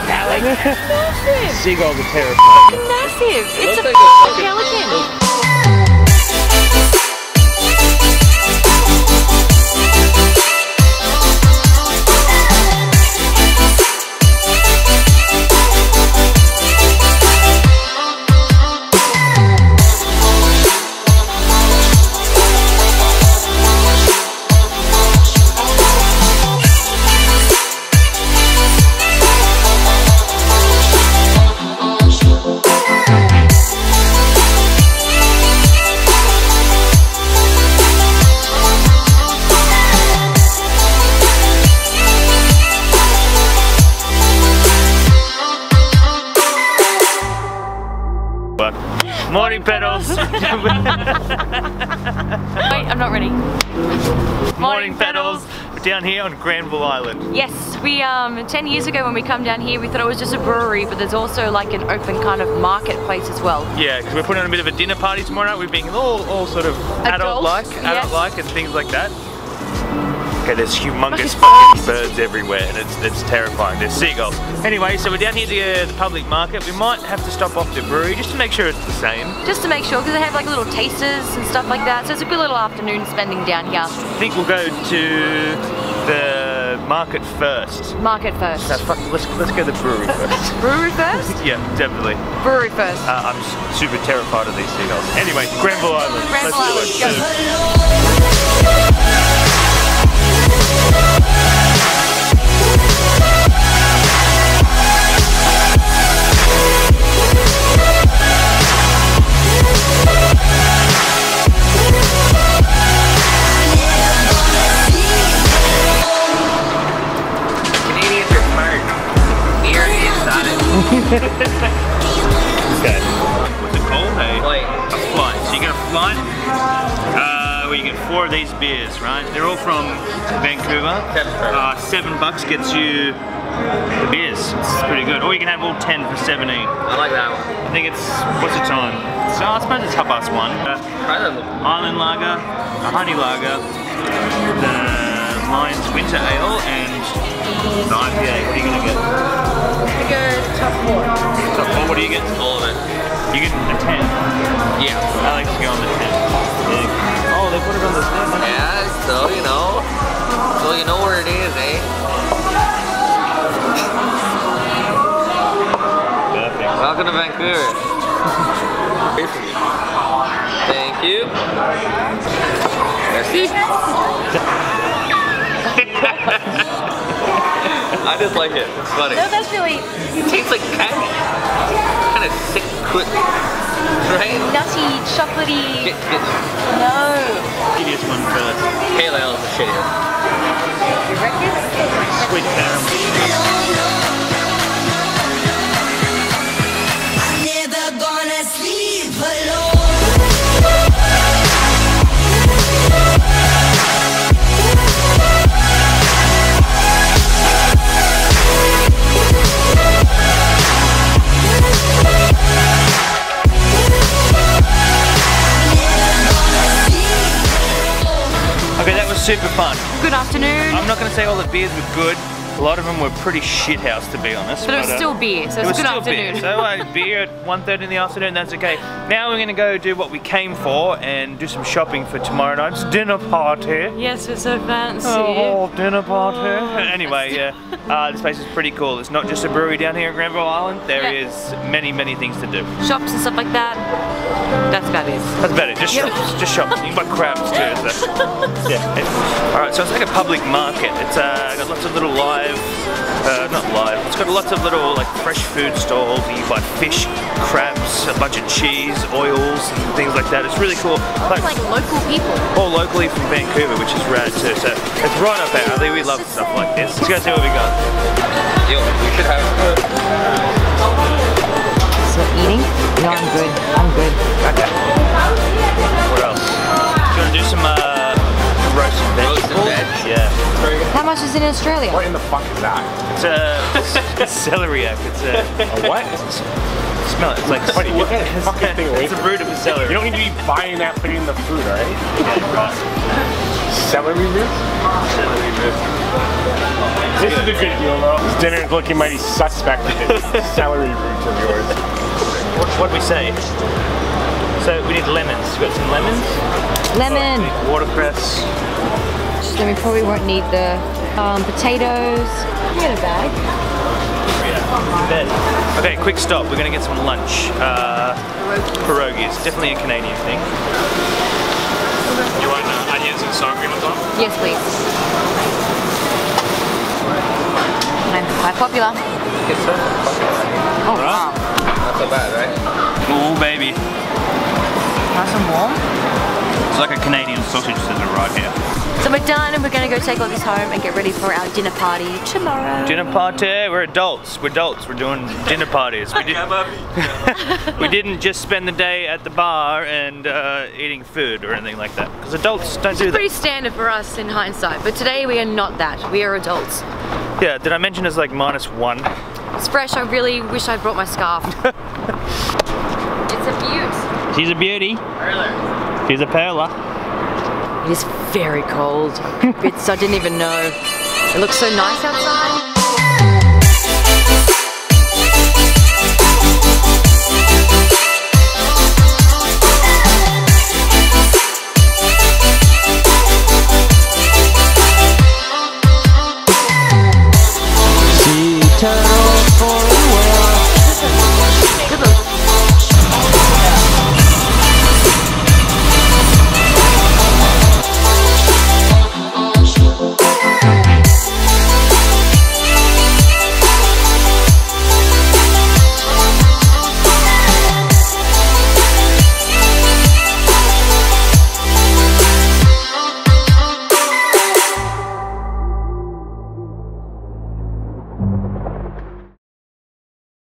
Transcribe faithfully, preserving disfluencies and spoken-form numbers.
Massive. Seagulls are terrifying. Massive. It's a like fucking a pelican. Morning pedals. Wait, I'm not ready. Morning, Morning pedals. We're down here on Granville Island. Yes, we um ten years ago when we come down here, we thought it was just a brewery, but there's also like an open kind of marketplace as well. Yeah, because we're putting on a bit of a dinner party tomorrow night. We're being all, all sort of adult-like, Adult, adult-like, yes. and things like that. Okay, there's humongous fucking birds everywhere, and it's it's terrifying. There's seagulls. Anyway, so we're down here to uh, the public market. We might have to stop off the brewery just to make sure it's the same. Just to make sure, because they have like little tasters and stuff like that. So it's a good little afternoon spending down here. I think we'll go to the market first. Market first. So fuck, let's let's go to the brewery first. Brewery first? Yeah, definitely. Brewery first. Uh, I'm s- super terrified of these seagulls. Anyway, Granville Island. Granville let's do Island, it. go. Okay. What's it called? A Flight. A flight. So you get a flight. Uh, where you get four of these beers, right? They're all from Vancouver. Seven. Uh, seven bucks gets you the beers. It's pretty good. Or you can have all ten for seventeen. I like that one. I think it's what's the time? So I suppose it's half past one. Uh, Try that one. Island Lager, a Honey Lager, the Lions Winter Ale, and the I P A. What are you gonna get? We go top four. So, well, what do you get? All of it. You get a ten. Yeah. I like to go on the ten. Yeah. Oh, they put it on the ten. Yeah, so you know. So you know where it is, eh? Perfect. Welcome to Vancouver. Here for you. Thank you. Merci. I just like it. It's funny. No, that's really It tastes like candy. Kind of sick, quick, right? nutty, chocolatey. Get, get No. Tedious one first. Pale ale is the shittier. You reckon? Sweet caramel. Never gonna sleep alone. Okay, that was super fun. Good afternoon. I'm not going to say all the beers were good. A lot of them were pretty shithouse, to be honest. But it was uh, still beer, so it it's was a good still afternoon. beer. So uh, beer at one thirty in the afternoon, that's okay. Now we're going to go do what we came for and do some shopping for tomorrow night's dinner party. Yes, it's so fancy. Oh, dinner party. Anyway, yeah, uh, this place is pretty cool. It's not just a brewery down here at Granville Island. There Yeah. is many, many things to do. Shops and stuff like that. That's about it. That's about it. Just Yeah. shops. Just shops. You can buy crabs too. So. Yeah. All right. So it's like a public market. It's uh, got lots of little live, uh, not live. It's got lots of little like fresh food stalls. You buy fish, crabs, a bunch of cheese, oils, and things like that. It's really cool. Like, like local people. all locally from Vancouver, which is rad too. So it's right up our alley. We love stuff like this. Let's go see what we got. Yo, we should have. So eating? No, I'm good. I'm good. Okay. What else? Do you want to do some uh, roasted vegetables? Roasted veg. Yeah. How much is it in Australia? What in the fuck is that? It's a it's celeriac. It's a A what? smell it. It's like Buddy, get that fucking thing away It's a from root of a celery. You don't need to be buying that, putting in the food, alright? Yeah, right. Celery root? Celery root. This is a good deal though. This dinner is looking mighty suspect with the celery roots of yours. What what we say? So we need lemons. We got some lemons. Lemon. Oh, watercress. Then we probably won't need the um, potatoes. You get a bag. Bed. Okay, quick stop. We're gonna get some lunch. Uh, pierogies. Definitely a Canadian thing. You want uh, onions and sour cream on top? Yes, please. And quite popular. It's so Oh, wow. not so bad, right? Oh, baby. Nice and warm. It's like a Canadian sausage sizzle right here. So we're done and we're going to go take all this home and get ready for our dinner party tomorrow. Dinner party. We're adults. We're adults. We're doing dinner parties. We, did, we didn't just spend the day at the bar and uh, eating food or anything like that. Because adults don't do It's that. pretty standard for us in hindsight, but today we are not that. We are adults. Yeah, did I mention it's like minus one? It's fresh. I really wish I brought my scarf. It's a beaut. She's a beauty. She's a perla. It is very cold. It's, I didn't even know. It looks so nice outside.